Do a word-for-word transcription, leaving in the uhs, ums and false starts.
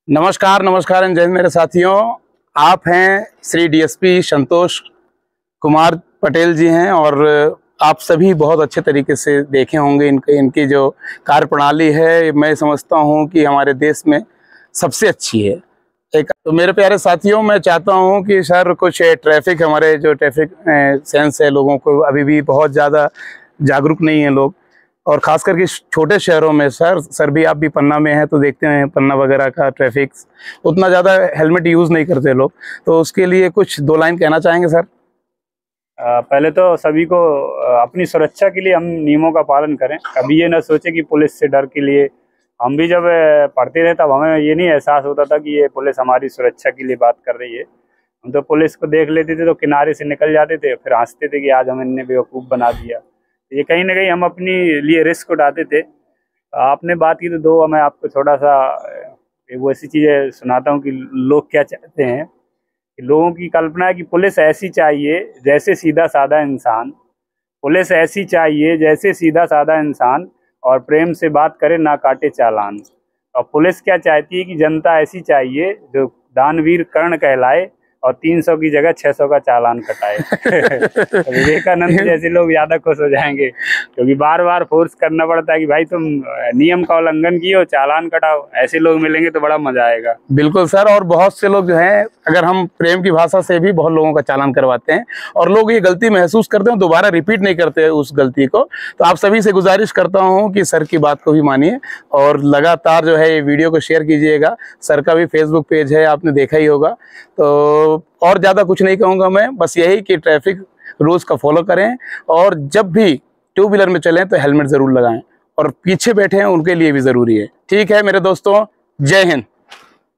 नमस्कार नमस्कार जय हिंद मेरे साथियों। आप हैं श्री डीएसपी संतोष कुमार पटेल जी हैं और आप सभी बहुत अच्छे तरीके से देखे होंगे इनके इनकी जो कार्यप्रणाली है, मैं समझता हूं कि हमारे देश में सबसे अच्छी है। एक तो मेरे प्यारे साथियों, मैं चाहता हूं कि सर कुछ ट्रैफिक, हमारे जो ट्रैफिक सेंस है लोगों को अभी भी बहुत ज़्यादा जागरूक नहीं है लोग, और खास करके छोटे शहरों में। सर सर भी आप भी पन्ना में हैं तो देखते हैं पन्ना वगैरह का ट्रैफिक उतना ज़्यादा हेलमेट यूज़ नहीं करते लोग, तो उसके लिए कुछ दो लाइन कहना चाहेंगे सर? आ, पहले तो सभी को अपनी सुरक्षा के लिए हम नियमों का पालन करें। कभी ये ना सोचे कि पुलिस से डर के लिए। हम भी जब पढ़ते रहे तब हमें ये नहीं एहसास होता था कि ये पुलिस हमारी सुरक्षा के लिए बात कर रही है। हम तो पुलिस को देख लेते थे तो किनारे से निकल जाते थे, फिर हंसते थे कि आज हमें इन्हें बेवकूफ़ बना दिया। ये कहीं ना कहीं हम अपनी लिए रिस्क उठाते थे। आपने बात की तो दो मैं आपको थोड़ा सा वो ऐसी चीज़ें सुनाता हूँ कि लोग क्या चाहते हैं। कि लोगों की कल्पना है कि पुलिस ऐसी चाहिए जैसे सीधा साधा इंसान, पुलिस ऐसी चाहिए जैसे सीधा साधा इंसान और प्रेम से बात करे ना काटे चालान। और पुलिस क्या चाहती है कि जनता ऐसी चाहिए जो दानवीर कर्ण कहलाए और तीन सौ की जगह छह सौ का चालान कटाए। तो विवेकानंद जैसे लोग ज्यादा खुश हो जाएंगे, क्योंकि बार बार फोर्स करना पड़ता है कि भाई तुम नियम का उल्लंघन किए, चालान कटाओ। ऐसे लोग मिलेंगे तो बड़ा मजा आएगा। बिल्कुल सर, और बहुत से लोग जो हैं, अगर हम प्रेम की भाषा से भी बहुत लोगों का चालान करवाते हैं और लोग ये गलती महसूस करते हैं, दोबारा रिपीट नहीं करते उस गलती को। तो आप सभी से गुजारिश करता हूँ कि सर की बात को भी मानिए और लगातार जो है ये वीडियो को शेयर कीजिएगा। सर का भी फेसबुक पेज है, आपने देखा ही होगा। तो और ज़्यादा कुछ नहीं कहूँगा मैं, बस यही कि ट्रैफिक रूल्स का फॉलो करें और जब भी टू व्हीलर में चलें तो हेलमेट ज़रूर लगाएं, और पीछे बैठे हैं उनके लिए भी ज़रूरी है। ठीक है मेरे दोस्तों, जय हिंद।